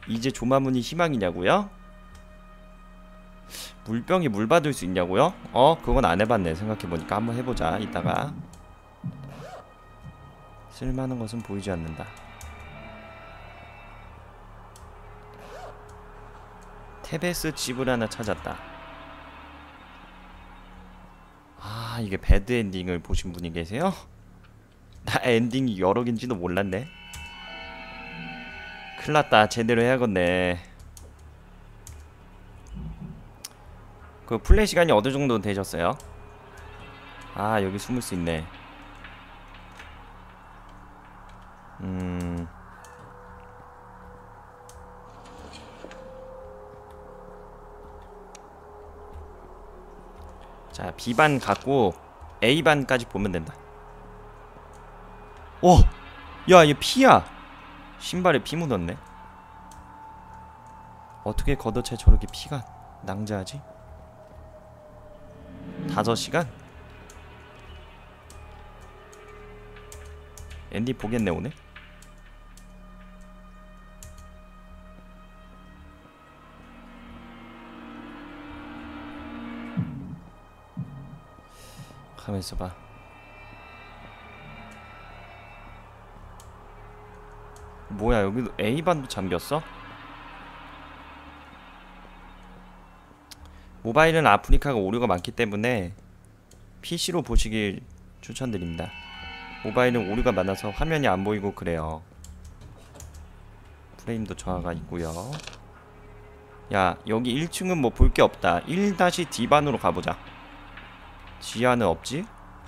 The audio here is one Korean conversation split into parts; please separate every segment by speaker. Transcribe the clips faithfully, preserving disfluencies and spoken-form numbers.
Speaker 1: 이제 조마문이 희망이냐고요? 물병이 물 받을 수 있냐고요? 어? 그건 안 해봤네. 생각해보니까 한번 해보자. 이따가. 쓸만한 것은 보이지 않는다. 테베스 집을 하나 찾았다. 아, 이게 배드 엔딩을 보신 분이 계세요? 나 엔딩이 여러 개인지도 몰랐네. 큰일났다. 제대로 해야겠네. 그 플레이 시간이 어느 정도 되셨어요? 아, 여기 숨을 수 있네. 음... 자, B반 갖고 A반까지 보면 된다. 오! 야, 얘 피야! 신발에 피 묻었네. 어떻게 걷어채 저렇게 피가 낭자하지? 다섯 시간? 앤디 보겠네 오늘? 가만있어 봐. 뭐야, 여기도 A반도 잠겼어? 모바일은 아프리카가 오류가 많기 때문에 피시로 보시길 추천드립니다. 모바일은 오류가 많아서 화면이 안 보이고 그래요. 프레임도 저하가 있고요. 야, 여기 일 층은 뭐 볼 게 없다. 일 D반으로 가보자. 지하는 없지?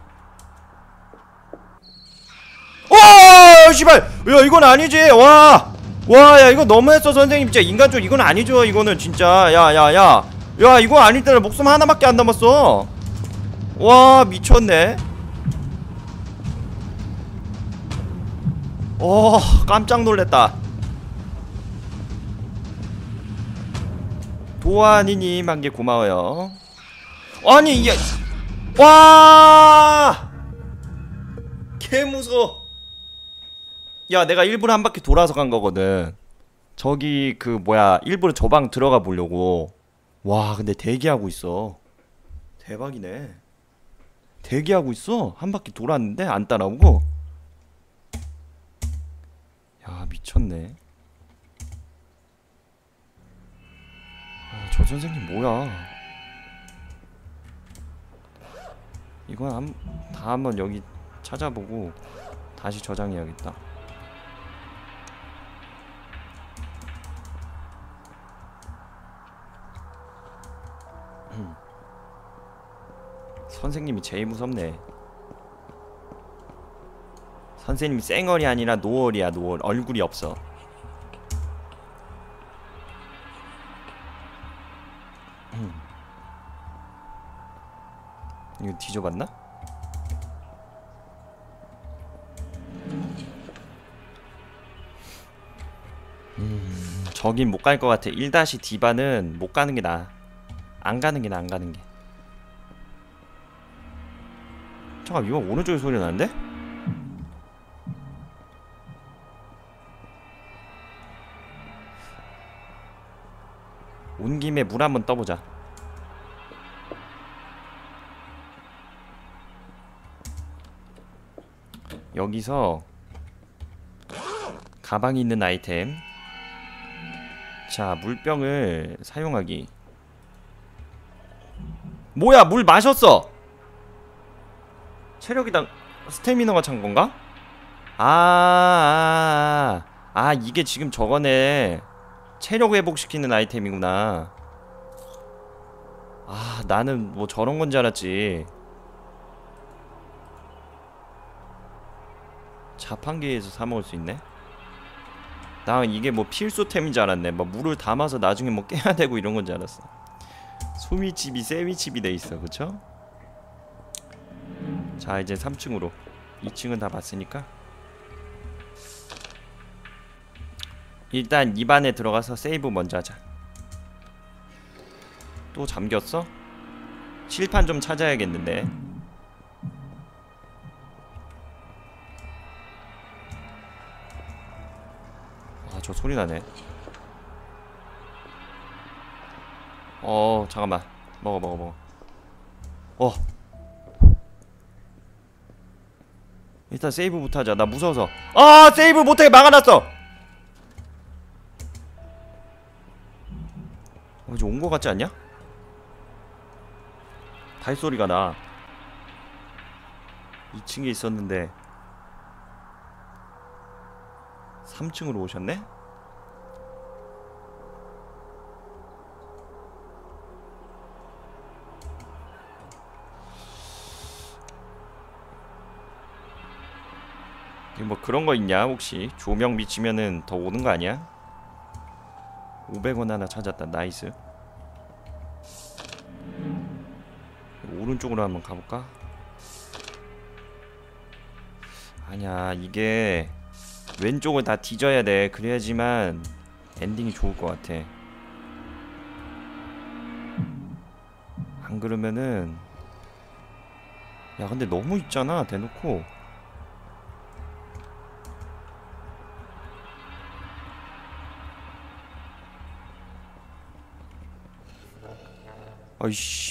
Speaker 1: 오! 씨발! 야, 이건 아니지! 와! 와, 야, 이거 너무했어, 선생님. 진짜 인간적 이건 아니죠, 이거는 진짜. 야, 야, 야. 야, 이거 아닐 때는 목숨 하나밖에 안 남았어. 와, 미쳤네. 어, 깜짝 놀랬다. 도안이님 한 개 고마워요. 아니, 이게 와! 개무서워. 야, 내가 일부러 한 바퀴 돌아서 간 거거든. 저기 그 뭐야, 일부러 저 방 들어가 보려고. 와, 근데 대기하고 있어. 대박이네. 대기하고 있어. 한 바퀴 돌았는데 안 따라오고. 야, 미쳤네. 아, 저 선생님 뭐야. 이건 한, 다 한번 여기 찾아보고 다시 저장해야겠다. 선생님이 제일 무섭네. 선생님이 쌩얼이 아니라 노얼이야. 노얼. 얼굴이 없어. 이거 뒤져봤나? 음, 저긴 못 갈 것 같아. 일 D반은 못 가는 게 나아. 안 가는 게 나아, 안 가는 게. 잠깐, 이거 오른쪽에 소리 나는데? 온 김에 물 한번 떠보자. 여기서 가방에 있는 아이템. 자, 물병을 사용하기. 뭐야, 물 마셨어! 체력이당 스태미너가 찬 건가? 아, 아, 아, 아, 이게 지금 저거네. 체력 회복시키는 아이템이구나. 아, 나는 뭐 저런 건 줄 알았지. 자판기에서 사 먹을 수 있네. 나 이게 뭐 필수템인 줄 알았네. 뭐 물을 담아서 나중에 뭐 깨야 되고 이런 건 줄 알았어. 소미칩이 세미칩이 돼 있어, 그쵸? 자, 이제 삼 층으로. 이 층은 다 봤으니까 일단 이 반에 들어가서 세이브 먼저 하자. 또 잠겼어? 칠판 좀 찾아야겠는데. 아, 저 소리 나네. 어 잠깐만. 먹어 먹어 먹어. 어 일단 세이브부터 하자. 나 무서워서. 아 세이브 못하게 막아놨어. 어, 이제 온 거 같지 않냐? 발소리가 나. 이 층에 있었는데 삼 층으로 오셨네? 뭐 그런 거 있냐 혹시? 조명 미치면은 더 오는 거 아니야? 오백 원 하나 찾았다. 나이스. 오른쪽으로 한번 가볼까? 아니야 이게 왼쪽을 다 뒤져야 돼. 그래야지만 엔딩이 좋을 것 같아. 안 그러면은 야 근데 너무 있잖아 대놓고. 아이씨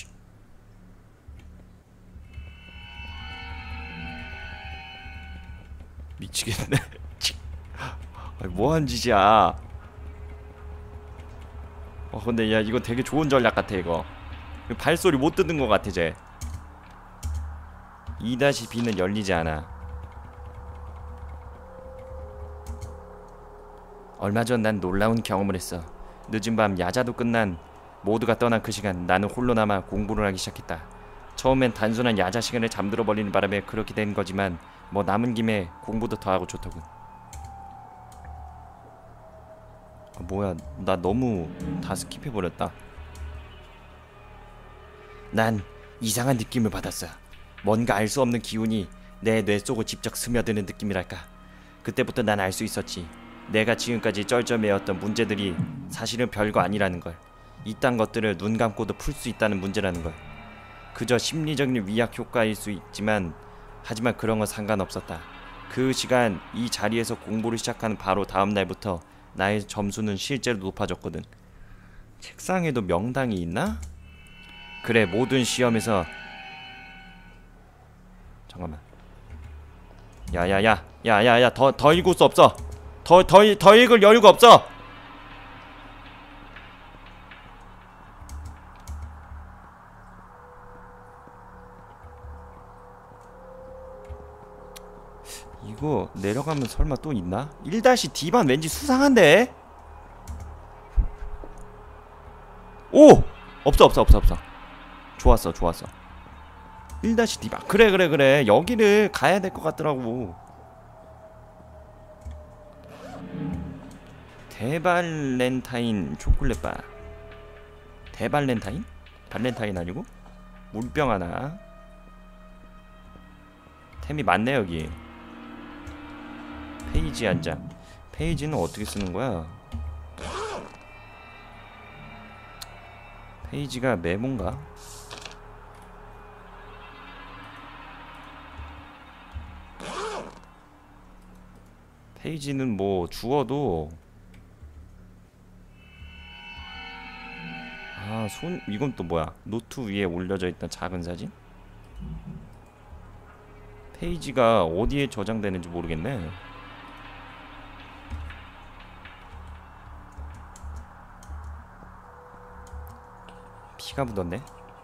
Speaker 1: 미치겠네. 뭐한 짓이야. 어 근데 야 이거 되게 좋은 전략 같아 이거. 발소리 못 듣는 것 같아 쟤. 이 비는 열리지 않아. 얼마 전 난 놀라운 경험을 했어. 늦은 밤 야자도 끝난 모두가 떠난 그 시간 나는 홀로 남아 공부를 하기 시작했다. 처음엔 단순한 야자 시간을 잠들어 버리는 바람에 그렇게 된 거지만 뭐 남은 김에 공부도 더 하고 좋더군. 아, 뭐야 나 너무 다 스킵해버렸다. 난 이상한 느낌을 받았어. 뭔가 알 수 없는 기운이 내 뇌 속을 직접 스며드는 느낌이랄까. 그때부터 난 알 수 있었지. 내가 지금까지 쩔쩔매었던 문제들이 사실은 별거 아니라는 걸. 이딴 것들을 눈 감고도 풀 수 있다는 문제라는 걸. 그저 심리적인 위약 효과일 수 있지만 하지만 그런 건 상관없었다. 그 시간 이 자리에서 공부를 시작하는 바로 다음 날부터 나의 점수는 실제로 높아졌거든. 책상에도 명당이 있나? 그래 모든 시험에서 잠깐만. 야야야 야야야 더 더 읽을 수 없어. 더 더 더 읽을 여유가 없어. 이거 내려가면 설마 또 있나? 일 D반 왠지 수상한데? 오! 없어 없어 없어 없어. 좋았어 좋았어. 일 D반 그래 그래 그래 여기를 가야 될 것 같더라고. 대발렌타인 초콜릿바. 대발렌타인? 발렌타인 아니고? 물병 하나. 템이 많네 여기. 페이지 한 장. 페이지는 어떻게 쓰는 거야? 페이지가 메모인가? 페이지는 뭐 주어도 아 손 이건 또 뭐야? 노트 위에 올려져 있던 작은 사진? 페이지가 어디에 저장되는지 모르겠네. 피가 묻었네.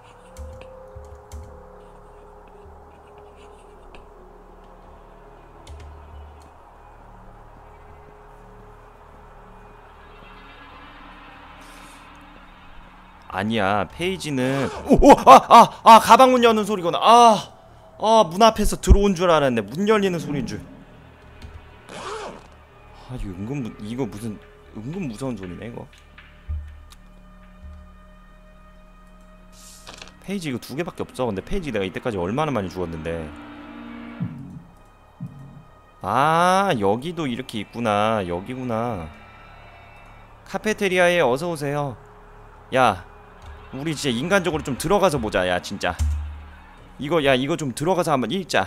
Speaker 1: 아니야 페이지는 오오아아아 아, 가방 문 여는 소리구나. 아 아 문 앞에서 들어온 줄 알았네. 문 열리는 소리인 줄. 아 이거 은근 무, 이거 무슨 은근 무서운 소리네 이거. 페이지 이거 두 개밖에 없어. 근데 페이지 내가 이때까지 얼마나 많이 주웠는데. 아 여기도 이렇게 있구나. 여기구나. 카페테리아에 어서오세요. 야 우리 진짜 인간적으로 좀 들어가서 보자. 야 진짜 이거 야 이거 좀 들어가서 한번 읽자.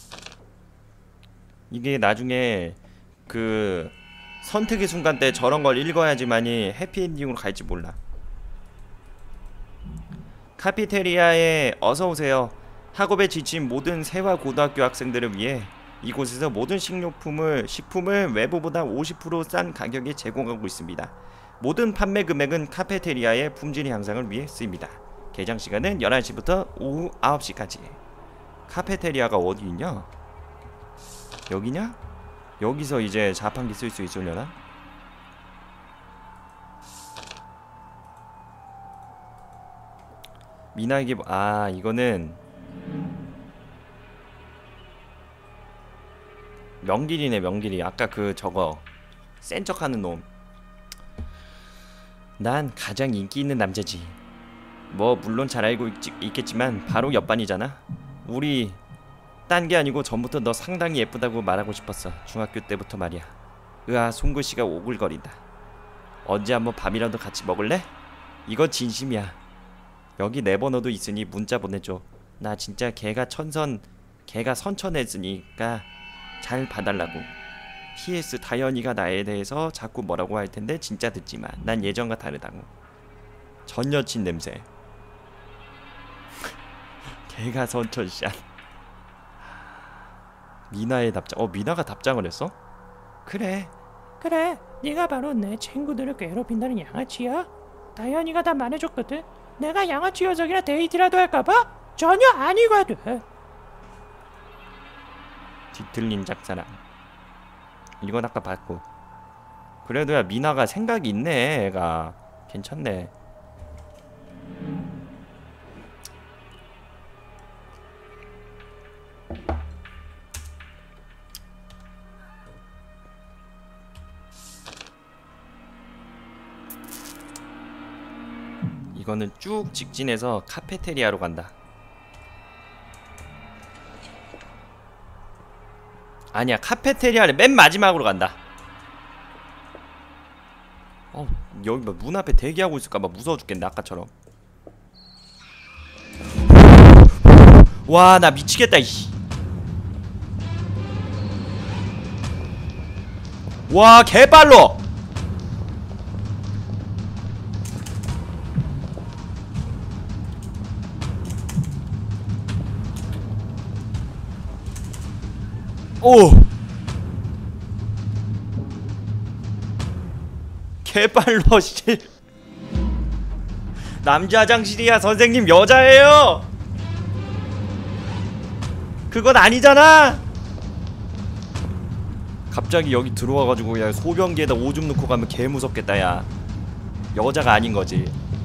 Speaker 1: 이게 나중에 그 선택의 순간 때 저런 걸 읽어야지만이 해피엔딩으로 갈지 몰라. 카피테리아에 어서오세요. 학업에 지친 모든 세화 고등학교 학생들을 위해 이곳에서 모든 식료품을 식품을 외부보다 오십 퍼센트 싼 가격에 제공하고 있습니다. 모든 판매 금액은 카페테리아의 품질 향상을 위해 쓰입니다. 개장 시간은 열한 시부터 오후 아홉 시까지. 카페테리아가 어디 있냐? 여기냐? 여기서 이제 자판기 쓸 수 있으려나? 미나에게 뭐- 아 이거는 명길이네. 명길이 아까 그 저거 센 척하는 놈. 난 가장 인기 있는 남자지. 뭐 물론 잘 알고 있, 있겠지만 바로 옆반이잖아. 우리 딴 게 아니고 전부터 너 상당히 예쁘다고 말하고 싶었어. 중학교 때부터 말이야. 으아 송글씨가 오글거린다. 언제 한번 밥이라도 같이 먹을래? 이거 진심이야. 여기 내 번호도 있으니 문자 보내줘. 나 진짜 걔가 천선 걔가 선천했으니까 잘 봐달라고. 피에스 다현이가 나에 대해서 자꾸 뭐라고 할 텐데 진짜 듣지마. 난 예전과 다르다고. 전 여친 냄새. 걔가 선천샷. 미나의 답장. 어 미나가 답장을 했어? 그래
Speaker 2: 그래, 네가 바로 내 친구들을 괴롭힌다는 양아치야. 다현이가 다 말해줬거든. 내가 양아치 녀석이랑 데이트라도 할까봐? 전혀 아니거든.
Speaker 1: 뒤틀린 짝사랑. 이건 아까 봤고. 그래도 야 미나가 생각이 있네. 애가 괜찮네. 이거는 쭉 직진해서 카페테리아로 간다. 아니야 카페테리아를 맨 마지막으로 간다. 어 여기 뭐 문 앞에 대기하고 있을까봐 무서워 죽겠네 아까처럼. 와 나 미치겠다 이씨. 와 개빨로. 오 개빨로 씨. 남자 화장실이야 선생님. 여자예요. 그건 아니잖아. 갑자기 여기 들어와가지고 야 소변기에다 오줌 넣고 가면 개 무섭겠다 야. 여자가 아닌거지.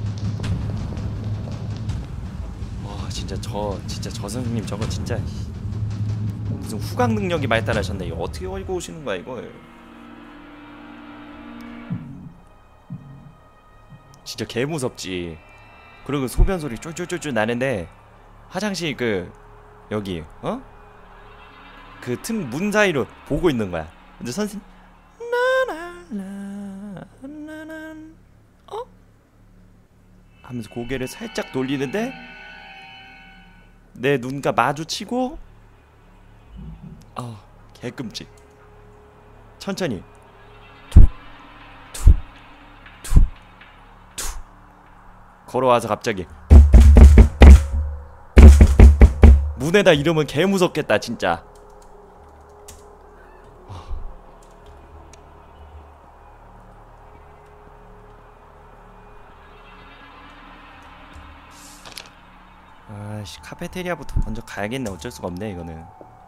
Speaker 1: 와 진짜 저 진짜 저 선생님 저거 진짜 무슨 후각 능력이 발달하셨네. 이거 어떻게 걸고 오시는 거야 이걸. 진짜 개 무섭지. 그리고 소변 소리 쫄쫄쫄쫄 나는데 화장실 그 여기 어? 그 틈 문 사이로 보고 있는 거야. 근데 선생님 나나나나나 어? 하면서 고개를 살짝 돌리는데 내 눈과 마주치고 아 개끔찍. 천천히 툭툭툭툭 걸어와서 갑자기 문에다 이러면 개 무섭겠다 진짜. 아씨 카페테리아부터 먼저 가야겠네. 어쩔 수가 없네 이거는.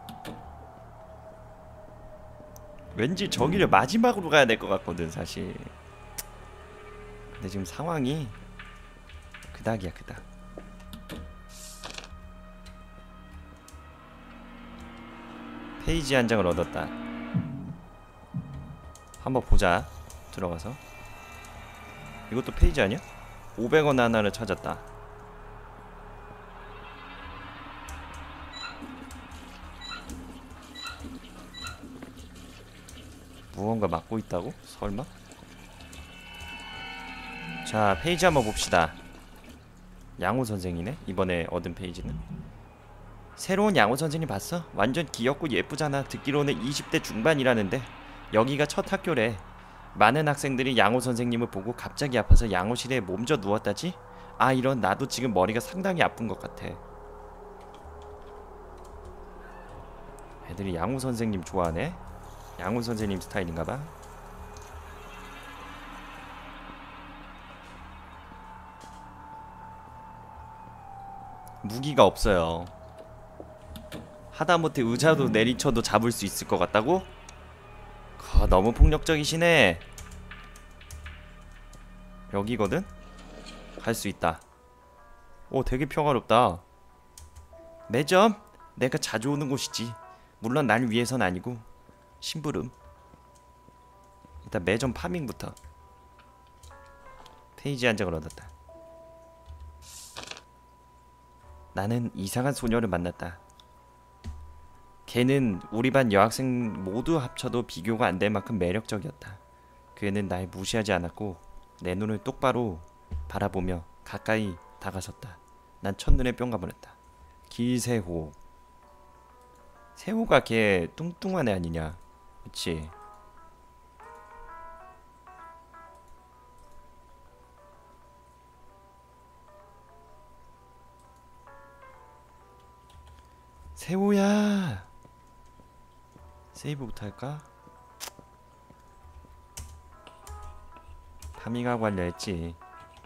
Speaker 1: 왠지 저기를 마지막으로 가야 될 것 같거든 사실. 근데 지금 상황이 그닥이야 그닥. 페이지 한 장을 얻었다. 한번 보자. 들어가서. 이것도 페이지 아니야? 오백 원 하나를 찾았다. 무언가 막고 있다고? 설마? 자 페이지 한번 봅시다. 양호 선생이네 이번에 얻은 페이지는. 새로운 양호 선생님 봤어? 완전 귀엽고 예쁘잖아. 듣기로는 이십 대 중반이라는데 여기가 첫 학교래. 많은 학생들이 양호 선생님을 보고 갑자기 아파서 양호실에 몸져 누웠다지? 아 이런 나도 지금 머리가 상당히 아픈 것 같아. 애들이 양호 선생님 좋아하네. 양호 선생님 스타일인가봐. 무기가 없어요. 하다못해 의자도 내리쳐도 잡을 수 있을 것 같다고? 거, 너무 폭력적이시네. 여기거든? 갈 수 있다. 오 되게 평화롭다. 매점? 내가 자주 오는 곳이지. 물론 날 위해선 아니고. 심부름. 일단 매점 파밍부터. 페이지 한 장을 얻었다. 나는 이상한 소녀를 만났다. 걔는 우리 반 여학생 모두 합쳐도 비교가 안 될 만큼 매력적이었다. 그애는 날 무시하지 않았고 내 눈을 똑바로 바라보며 가까이 다가섰다. 난 첫눈에 뿅 가버렸다. 기세호. 세호가 걔 뚱뚱한 애 아니냐? 그치? 세호야. 세이브부터 할까? 파밍하고 하려 했지.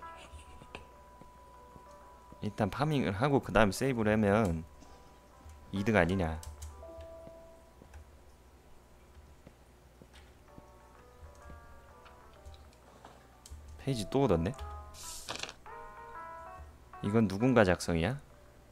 Speaker 1: 일단 파밍을 하고 그 다음 세이브를 하면 이득 아니냐. 페이지 또 얻었네. 이건 누군가 작성이야?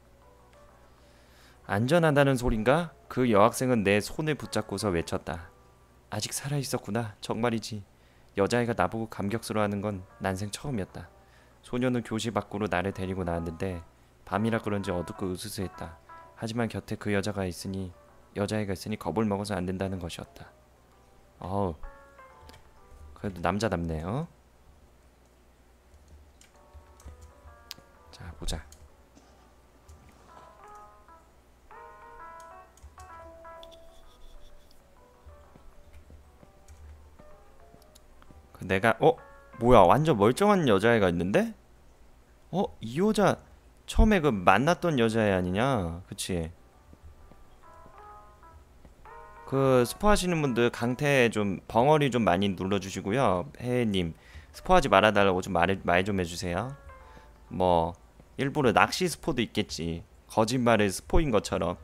Speaker 1: 안전하다는 소린가? 그 여학생은 내 손을 붙잡고서 외쳤다. 아직 살아있었구나. 정말이지. 여자애가 나보고 감격스러워하는 건 난생 처음이었다. 소녀는 교실 밖으로 나를 데리고 나왔는데 밤이라 그런지 어둡고 으스스했다. 하지만 곁에 그 여자가 있으니 여자애가 있으니 겁을 먹어서 안 된다는 것이었다. 어우 그래도 남자답네. 어? 자 보자. 그 내가 어? 뭐야 완전 멀쩡한 여자애가 있는데? 어? 이 여자 처음에 그 만났던 여자애 아니냐? 그치? 그 스포하시는 분들 강태 좀 벙어리 좀 많이 눌러주시고요. 혜혜님 스포하지 말아달라고 좀 말 말 좀 해주세요. 뭐 일부러 낚시 스포도 있겠지. 거짓말을 스포인 것처럼.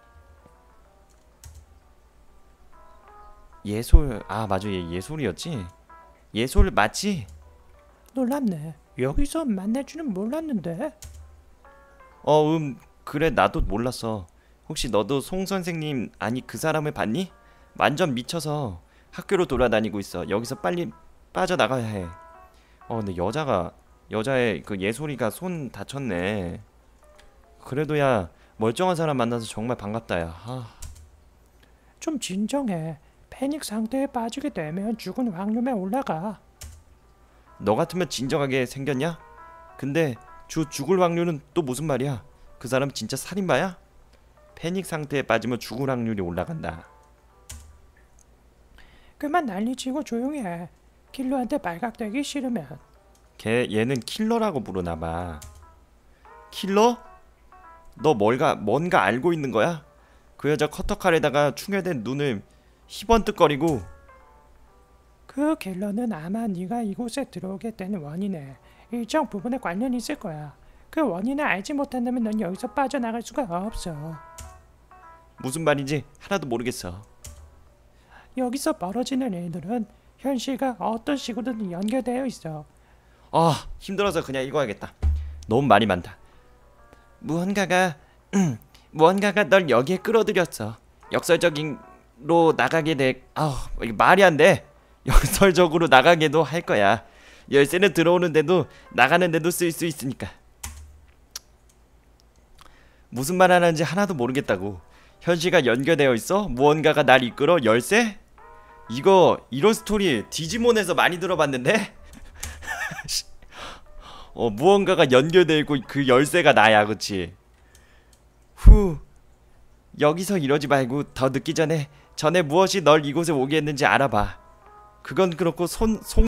Speaker 1: 예솔 아 맞아 얘 예솔이었지? 예솔 맞지?
Speaker 2: 놀랍네. 여기서 만날 줄은 몰랐는데.
Speaker 1: 어 음 그래 나도 몰랐어. 혹시 너도 송 선생님 아니 그 사람을 봤니? 완전 미쳐서 학교로 돌아다니고 있어. 여기서 빨리 빠져나가야 해. 어 근데 여자가 여자의 그 예솔이가 손 다쳤네. 그래도 야 멀쩡한 사람 만나서 정말 반갑다 야. 아,
Speaker 2: 좀 진정해. 패닉 상태에 빠지게 되면 죽은 확률에 올라가.
Speaker 1: 너 같으면 진정하게 생겼냐? 근데 주 죽을 확률은 또 무슨 말이야? 그 사람 진짜 살인마야? 패닉 상태에 빠지면 죽을 확률이 올라간다.
Speaker 2: 그만 난리치고 조용히 해. 킬러한테 발각되기 싫으면.
Speaker 1: 걔 얘는 킬러라고 부르나봐. 킬러? 너 뭘가 뭔가 알고 있는 거야? 그 여자 커터칼에다가 충혈된 눈을 희번뜩거리고.
Speaker 2: 그 킬러는 아마 네가 이곳에 들어오게 된 원인에 일정 부분에 관련이 있을 거야. 그 원인을 알지 못한다면 넌 여기서 빠져나갈 수가 없어.
Speaker 1: 무슨 말인지 하나도 모르겠어.
Speaker 2: 여기서 벌어지는 일들은 현실과 어떤 식으로든 연결되어 있어.
Speaker 1: 아 힘들어서 그냥 읽어야겠다. 너무 말이 많다. 무언가가 음, 무언가가 널 여기에 끌어들였어. 역설적인로 나가게 돼. 아우 이게 말이 안 돼. 역설적으로 나가게도 할 거야. 열쇠는 들어오는데도 나가는데도 쓸 수 있으니까. 무슨 말 하는지 하나도 모르겠다고. 현실과 연결되어 있어? 무언가가 날 이끌어? 열쇠? 이거 이런 스토리 디지몬에서 많이 들어봤는데? 어 무언가가 연결되어 있고 그 열쇠가 나야 그치? 후 여기서 이러지 말고 더 늦기 전에 전에 무엇이 널 이곳에 오게 했는지 알아봐. 그건 그렇고 손, 송